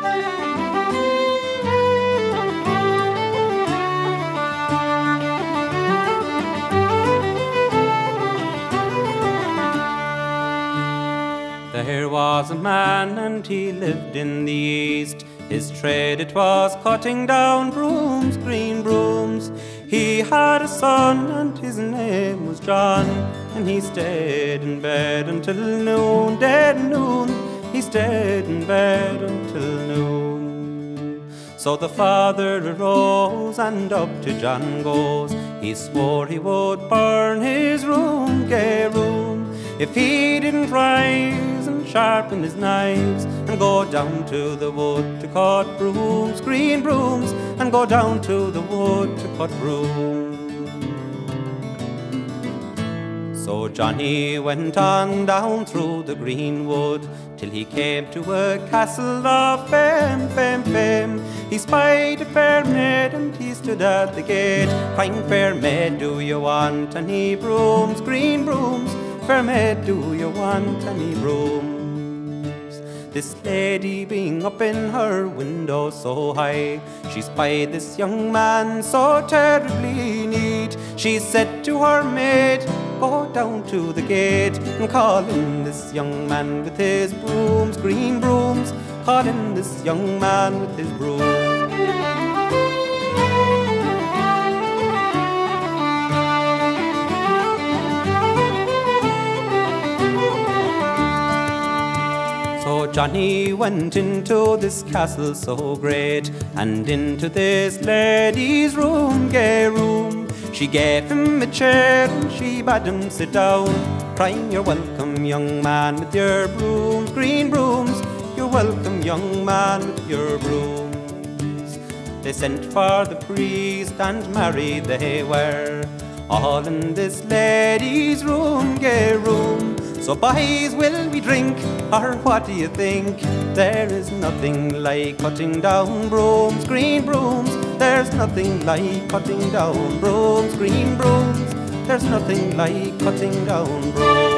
There was a man and he lived in the east. His trade it was cutting down brooms, green brooms. He had a son and his name was John, and he stayed in bed until noon, dead noon. He stayed in bed until noon. So the father arose and up to John goes. He swore he would burn his room, gay room, if he didn't rise and sharpen his knives and go down to the wood to cut brooms, green brooms, and go down to the wood to cut brooms. So Johnny went on down through the green wood till he came to a castle of fame, fame, fame. He spied a fair maid and he stood at the gate, crying, "Fair maid, do you want any brooms, green brooms? Fair maid, do you want any brooms?" This lady being up in her window so high, she spied this young man so terribly neat. She said to her maid, "Go down to the gate and call in this young man with his brooms, green brooms. Call in this young man with his brooms." So Johnny went into this castle so great, and into this lady's room, gay room. She gave him a chair and she bade him sit down, crying, "You're welcome, young man, with your brooms, green brooms. You're welcome, young man, with your brooms." They sent for the priest and married they were, all in this lady's room, gay room. So boys, will we drink, or what do you think? There is nothing like cutting down brooms, green brooms. There's nothing like cutting down brooms, green brooms. There's nothing like cutting down brooms.